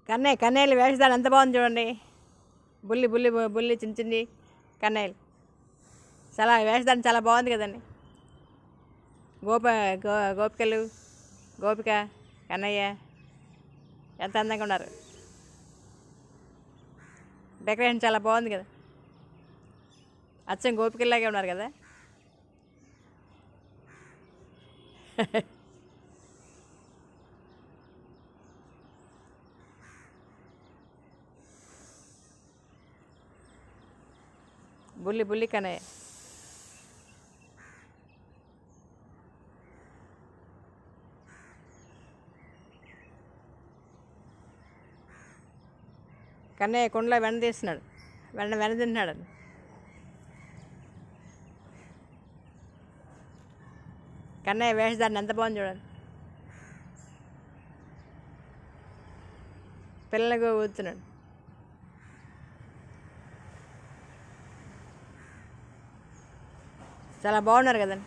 కన్నయ్యలు వేషధారణ ఎంత బాగుంది చూడండి. బుల్లి బుల్లి బుల్లి చిన్న చిన్ని కన్నయ్యలు చాలా వేషధారణ చాలా బాగుంది కదండి. గోపికలు గోపిక కన్నయ్య ఎంత అందంగా ఉన్నారు. డెకరేషన్ చాలా బాగుంది కదా. అచ్చం గోపికల్లాగే ఉన్నారు కదా. బుల్లి బుల్లి కన్నయ్య. కన్నయ్య కుండలో వెన్న తీస్తున్నాడు. వెన్న తింటున్నాడు. కన్నయ్య వేషధారణ ఎంత బాగుంది చూడండి. పిల్లలకు ఊతున్నాడు. చాలా బాగున్నారు కదండి.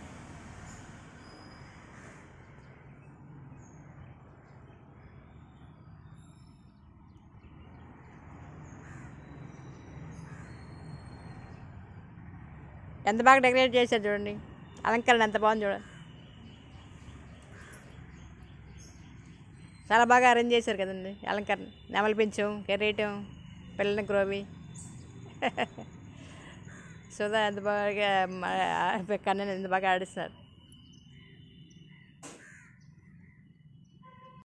ఎంత బాగా డెకరేట్ చేశారు చూడండి. అలంకరణ ఎంత బాగుంది చూడండి. చాలా బాగా అరేంజ్ చేశారు కదండి అలంకరణ. నెమలి పించం, కిరీటం, పిల్లల గ్రోవి. సుధా ఎంత బాగా కన్నయ్యని ఎంత బాగా ఆడిస్తున్నారు.